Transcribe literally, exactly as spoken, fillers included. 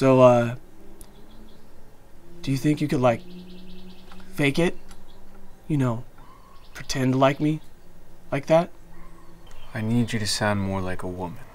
So, uh, do you think you could, like, fake it? You know, pretend to like me? Like that? I need you to sound more like a woman.